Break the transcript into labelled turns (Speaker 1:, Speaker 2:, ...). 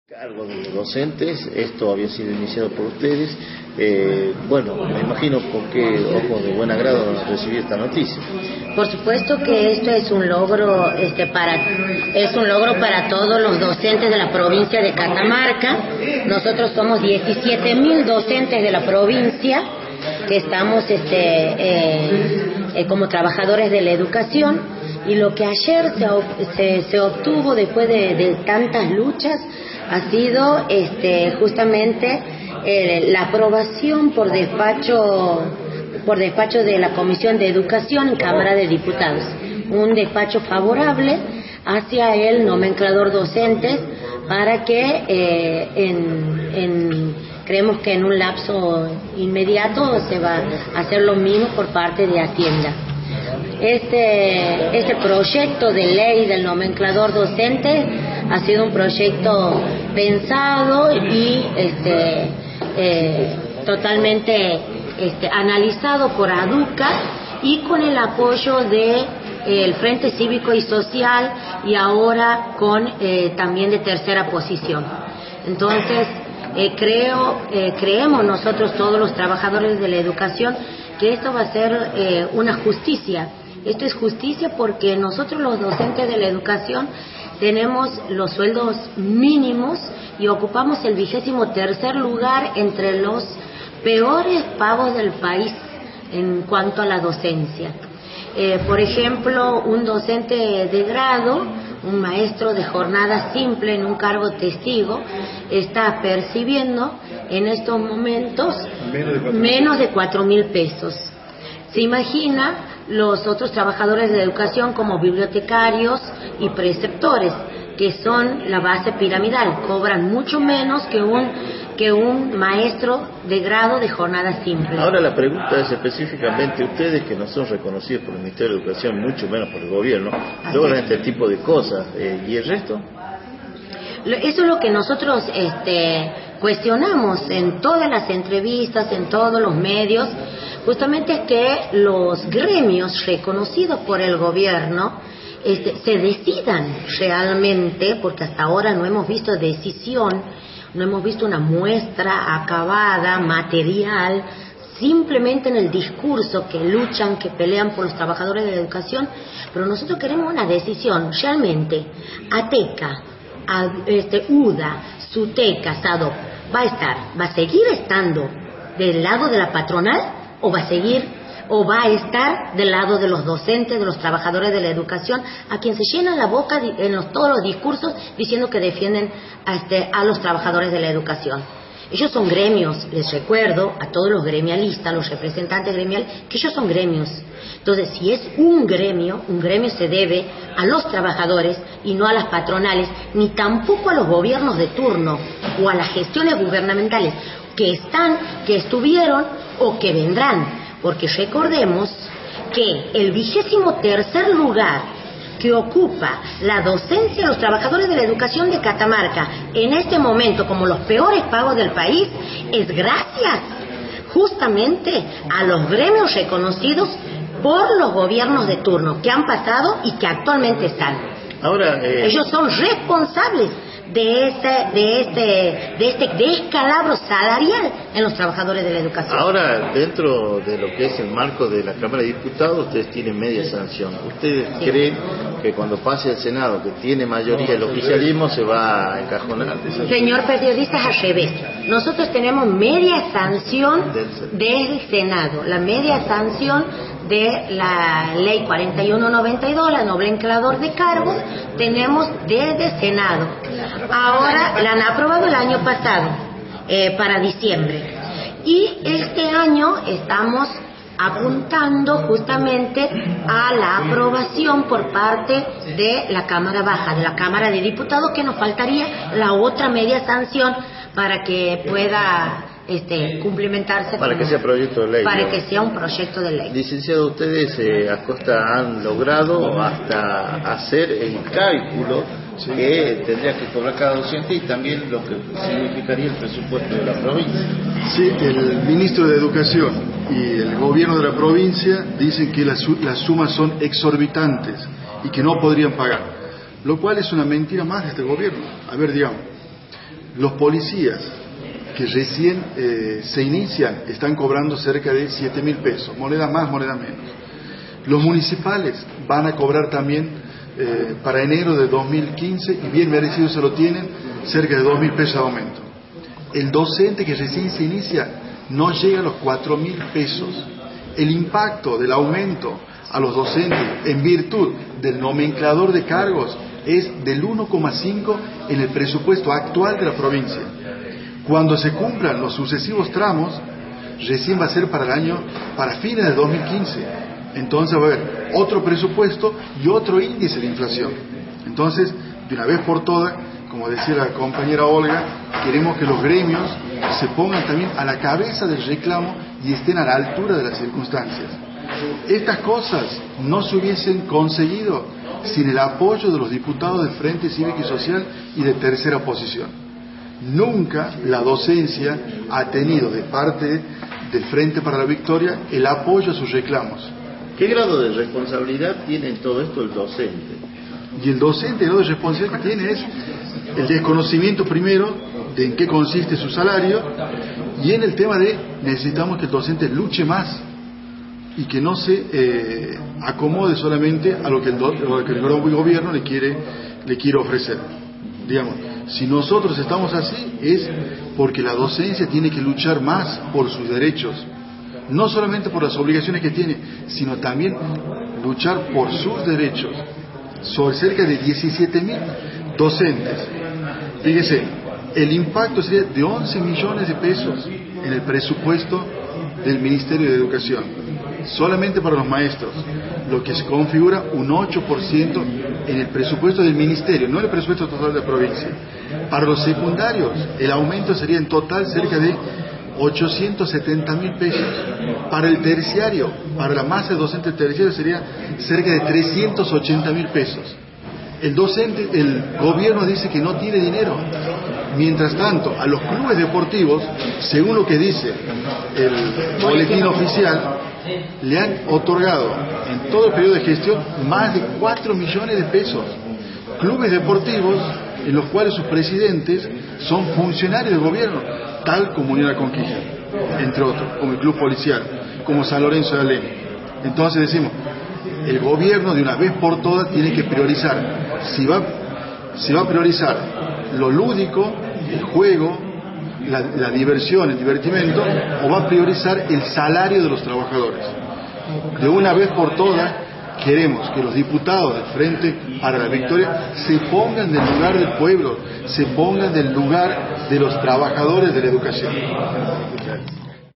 Speaker 1: Cargo de los docentes, esto había sido iniciado por ustedes. Bueno, me imagino con qué ojos de buen agrado recibí esta noticia.
Speaker 2: Por supuesto que esto es un logro, para todos los docentes de la provincia de Catamarca. Nosotros somos 17.000 docentes de la provincia que estamos como trabajadores de la educación, y lo que ayer se obtuvo después de tantas luchas ha sido justamente la aprobación por despacho de la Comisión de Educación en Cámara de Diputados, un despacho favorable hacia el nomenclador docentes para que creemos que en un lapso inmediato se va a hacer lo mismo por parte de Hacienda. Este proyecto de ley del nomenclador docente ha sido un proyecto pensado y totalmente analizado por ADUCA y con el apoyo de el Frente Cívico y Social, y ahora con también de Tercera Posición. Entonces creemos nosotros, todos los trabajadores de la educación, que esto va a ser una justicia. Esto es justicia porque nosotros, los docentes de la educación, tenemos los sueldos mínimos y ocupamos el 23º lugar entre los peores pagos del país en cuanto a la docencia. Por ejemplo, un docente de grado, un maestro de jornada simple en un cargo testigo, está percibiendo en estos momentos menos de 4.000 pesos. Se imagina los otros trabajadores de educación como bibliotecarios y preceptores, que son la base piramidal, cobran mucho menos que un maestro de grado de jornada simple.
Speaker 1: Ahora la pregunta es específicamente, ustedes que no son reconocidos por el Ministerio de Educación, mucho menos por el gobierno, logran este tipo de cosas, ¿y el resto?
Speaker 2: Eso es lo que nosotros cuestionamos en todas las entrevistas, en todos los medios, justamente es que los gremios reconocidos por el gobierno se decidan realmente, porque hasta ahora no hemos visto decisión, no hemos visto una muestra acabada, material, simplemente en el discurso que luchan, que pelean por los trabajadores de la educación, pero nosotros queremos una decisión realmente. ATECA, UDA, SUTECA, SADO, ¿va a seguir estando del lado de la patronal o va a estar del lado de los docentes, de los trabajadores de la educación, a quien se llena la boca en todos los discursos diciendo que defienden a los trabajadores de la educación? Ellos son gremios, les recuerdo a todos los gremialistas, los representantes gremiales, que ellos son gremios. Entonces, si es un gremio se debe a los trabajadores y no a las patronales, ni tampoco a los gobiernos de turno o a las gestiones gubernamentales que estuvieron o que vendrán, porque recordemos que el 23º lugar que ocupa la docencia de los trabajadores de la educación de Catamarca en este momento como los peores pagos del país es gracias justamente a los gremios reconocidos por los gobiernos de turno que han pasado y que actualmente están. Ahora, ellos son responsables de este descalabro salarial en los trabajadores de la educación.
Speaker 1: Ahora, dentro de lo que es el marco de la Cámara de Diputados, ustedes tienen media sanción. ¿Ustedes creen que cuando pase al Senado, que tiene mayoría el oficialismo, se va a encajonar?
Speaker 2: Señor periodista, es al revés. Nosotros tenemos media sanción del Senado, la media sanción de la ley 4192, la nomenclador de cargos, tenemos desde Senado. Ahora la han aprobado el año pasado, para diciembre. Y este año estamos apuntando justamente a la aprobación por parte de la Cámara Baja, de la Cámara de Diputados, que nos faltaría la otra media sanción para que pueda cumplimentarse,
Speaker 1: para que sea proyecto de ley,
Speaker 2: para que sea un proyecto de ley.
Speaker 1: Licenciado, ustedes a Costa han logrado hasta hacer el cálculo que tendría que cobrar cada docente y también lo que significaría el presupuesto de la provincia.
Speaker 3: Sí, el ministro de Educación y el gobierno de la provincia dicen que las sumas son exorbitantes y que no podrían pagar, lo cual es una mentira más de este gobierno. A ver, digamos, Los policías que recién se inician están cobrando cerca de 7.000 pesos, moneda más, moneda menos. Los municipales van a cobrar también para enero de 2015, y bien merecido se lo tienen, cerca de 2.000 pesos de aumento. El docente que recién se inicia no llega a los 4.000 pesos. El impacto del aumento a los docentes en virtud del nomenclador de cargos es del 1,5 en el presupuesto actual de la provincia. Cuando se cumplan los sucesivos tramos, recién va a ser para fines de 2015. Entonces va a haber otro presupuesto y otro índice de inflación. Entonces, de una vez por todas, como decía la compañera Olga, queremos que los gremios se pongan también a la cabeza del reclamo y estén a la altura de las circunstancias. Estas cosas no se hubiesen conseguido sin el apoyo de los diputados del Frente Cívico y Social y de tercera oposición. Nunca la docencia ha tenido de parte del Frente para la Victoria el apoyo a sus reclamos.
Speaker 1: ¿Qué grado de responsabilidad tiene en todo esto el docente?
Speaker 3: Y el docente, el grado de responsabilidad que tiene es el desconocimiento primero de en qué consiste su salario, y en el tema de necesitamos que el docente luche más y que no se acomode solamente a lo que el gobierno le quiere ofrecer. Digamos, si nosotros estamos así es porque la docencia tiene que luchar más por sus derechos, no solamente por las obligaciones que tiene, sino también luchar por sus derechos. Son cerca de 17.000 docentes. Fíjese, el impacto sería de 11 millones de pesos en el presupuesto del Ministerio de Educación, solamente para los maestros, lo que se configura un 8% en el presupuesto del Ministerio, no en el presupuesto total de la provincia. Para los secundarios, el aumento sería en total cerca de 870.000 pesos. Para el terciario, para la masa de docentes terciarios sería cerca de 380.000 pesos. El gobierno dice que no tiene dinero. Mientras tanto, a los clubes deportivos, según lo que dice el boletín oficial, le han otorgado en todo el periodo de gestión más de 4 millones de pesos. Clubes deportivos en los cuales sus presidentes son funcionarios del gobierno, tal como Unión La Conquista, entre otros, como el Club Policial, como San Lorenzo de Alem. Entonces decimos, el gobierno de una vez por todas tiene que priorizar. Si va a priorizar lo lúdico, el juego, la diversión, el divertimento, o va a priorizar el salario de los trabajadores. De una vez por todas queremos que los diputados del Frente para la Victoria se pongan del lugar del pueblo, se pongan del lugar de los trabajadores de la educación.